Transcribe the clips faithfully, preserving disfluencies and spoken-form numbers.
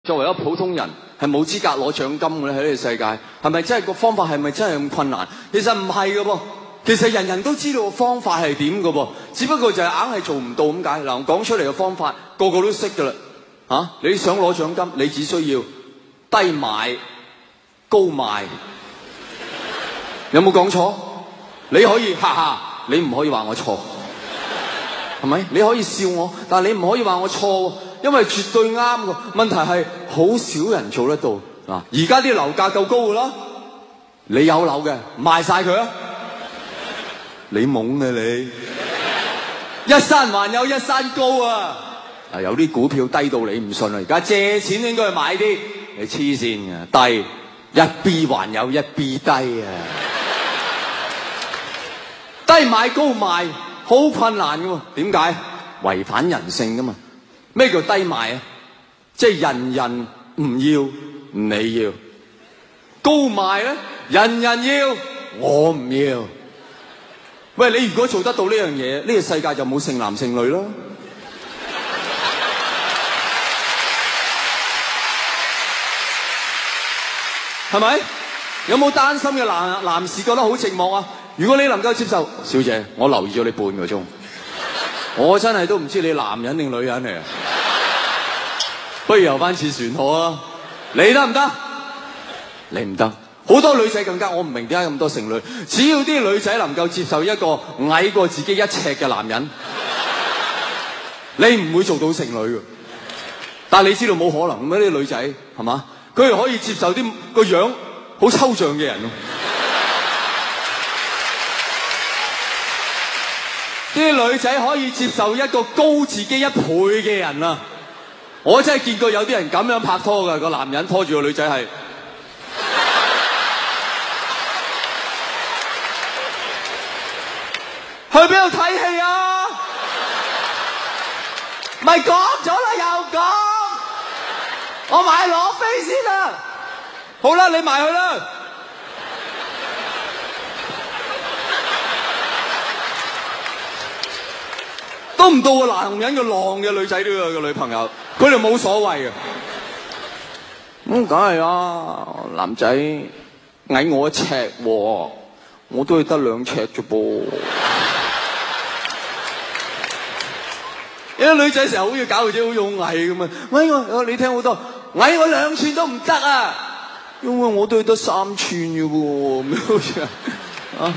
作為一個普通人係冇資格攞獎金嘅咧，喺呢個世界係咪真係個方法係咪真係咁困難？其實唔係㗎噃，其實人人都知道個方法係點㗎噃，只不過就係硬係做唔到咁解。嗱，我講出嚟嘅方法個個都識㗎啦嚇！你想攞獎金，你只需要低買高賣，有冇講錯？你可以哈哈，你唔可以話我錯，係咪？你可以笑我，但係你唔可以話我錯。因為絕對啱㗎，問題係好少人做得到啊！而家啲樓價夠高㗎啦，你有樓嘅賣晒佢啊！你懵嘅你，一山還有一山高啊！啊，有啲股票低到你唔信啊！而家借錢應該去買啲，你黐線㗎，低一 B 還有一 B 低啊！低買高賣好困難㗎喎，點解？違反人性㗎嘛！咩叫低賣啊？即係人人唔要，你要。高賣咧，人人要，我唔要。喂，你如果做得到呢樣嘢，呢個世界就冇剩男剩女啦。係咪？有冇單身嘅男男士覺得好寂寞啊？如果你能夠接受，小姐，我留意咗你半個鐘，我真係都唔知你男人定女人嚟啊！不如游翻次船河啊！你得唔得？你唔得。好多女仔更加，我唔明點解咁多剩女。只要啲女仔能夠接受一個矮過自己一尺嘅男人，你唔會做到剩女嘅。但係你知道冇可能，咁啲女仔係嘛？佢哋可以接受啲個樣好抽象嘅人。啲女仔可以接受一個高自己一倍嘅人啊！我真係見過有啲人咁樣拍拖㗎，個男人拖住個女仔係去邊度睇戲啊？咪講咗啦，又講，我買攞飛先啦。好啦，你埋去啦。都唔到個男人嘅浪嘅女仔都有個女朋友，佢哋冇所謂嘅。咁梗係啦，男仔矮我一尺喎，我都係得兩尺啫噃。有啲女仔成日好似搞到自己好勇毅咁啊！矮我，你聽好多，矮我兩寸都唔得啊，因為我都係得三寸嘅喎，咁好似啊。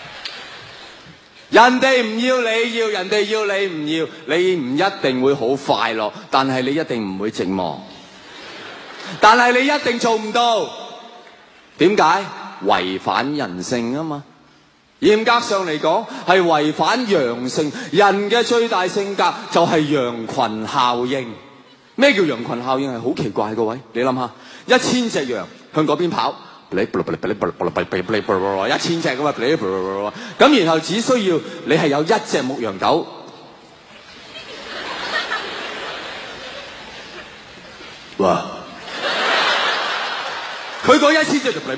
人哋唔要你要，人哋要你唔要，你唔一定會好快樂，但係你一定唔會寂寞，但係你一定做唔到。點解？違反人性啊嘛！嚴格上嚟講係違反羊性。人嘅最大性格就係羊群效應。咩叫羊群效應？係好奇怪，各位，你諗下，一千隻羊向嗰邊跑，一千隻咁啊，咁然後只需要你係有一隻牧羊狗，哇！佢嗰一千隻就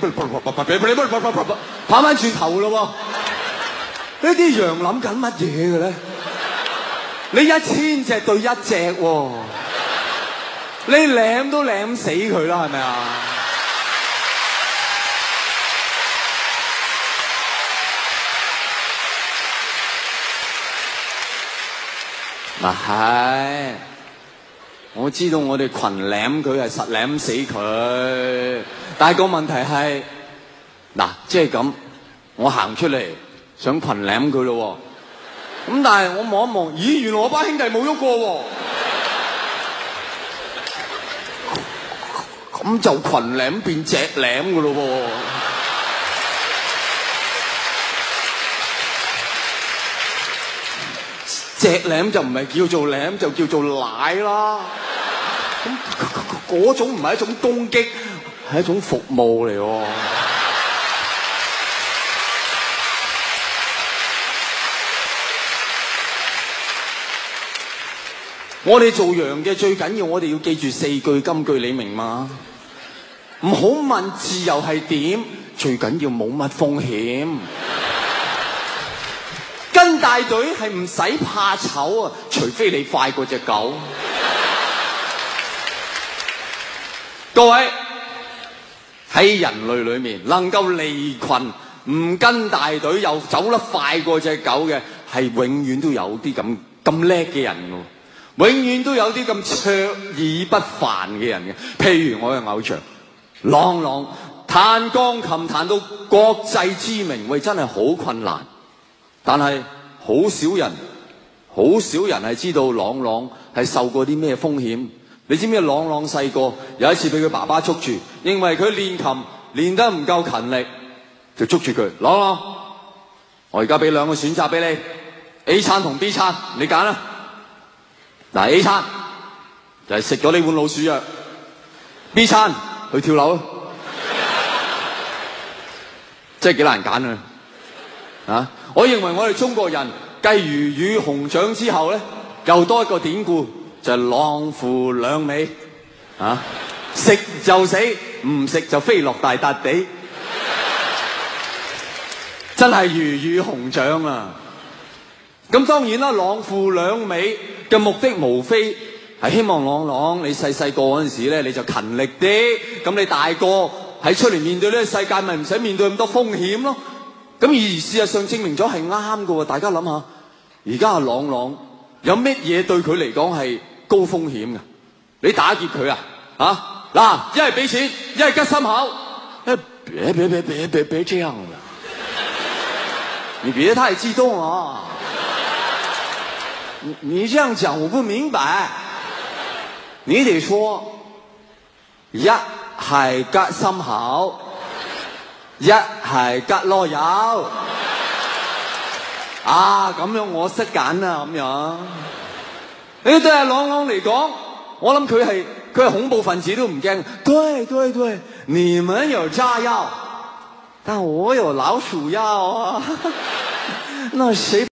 跑翻轉頭咯喎！呢啲羊諗緊乜嘢嘅咧？你一千隻對一隻喎，你舐都舐死佢啦，係咪啊？嗱係，我知道我哋群舐佢係實舐死佢，但係個問題係，嗱即係咁，我行出嚟想群舐佢咯，咁但係我望一望，咦原來我班兄弟冇喐過喎，咁就群舐變隻舐噶咯喎。隻舐就唔係叫做舐，就叫做奶啦。咁嗰種唔係一種攻擊，係一種服務嚟喎。我哋做羊嘅最緊要，我哋要記住四句金句，你明嗎？唔好問自由係點，最緊要冇乜風險。跟大隊係唔使怕醜啊，除非你快過隻狗。 各位喺人類裏面能夠離群唔跟大隊又走得快過隻狗嘅，係永遠都有啲咁咁叻嘅人嘅，永遠都有啲咁卓爾不凡嘅人嘅。譬如我嘅偶像郎朗，彈鋼琴彈到國際知名，喂，真係好困難。但係好少人，好少人係知道郎朗係受過啲咩風險。你知唔知郎朗細個有一次俾佢爸爸捉住，認為佢練琴練得唔夠勤力，就捉住佢。郎朗，我而家俾兩個選擇俾你 ，A 餐同 B 餐，你揀啦。嗱 ，A 餐就係食咗呢碗老鼠藥 ，B 餐去跳樓，真係幾難揀啊！啊，我認為我哋中國人繼魚與熊掌之後咧，又多一個典故。就係狼父兩尾，啊！食就死，唔食就飛落大笪地，真係魚與熊掌啊！咁當然啦，狼父兩尾嘅目的無非係希望郎朗你細細個嗰陣時咧，你就勤力啲，咁你大個喺出嚟面對呢個世界，咪唔使面對咁多風險咯。咁而事實上證明咗係啱㗎喎，大家諗下，而家阿郎朗有乜嘢對佢嚟講係高風險嘅？你打劫佢啊？啊嗱，一係俾錢，一係吉心口。誒，別別別別別別這樣啦！你別太激動啊！你你這樣講我不明白。你得說一係吉心口，一係吉囉柚。啊，咁樣我識揀啊，咁樣。你對阿郎朗嚟講，我諗佢係佢係恐怖分子都唔驚。對對對，你們有炸藥，但我有老鼠藥啊！那誰？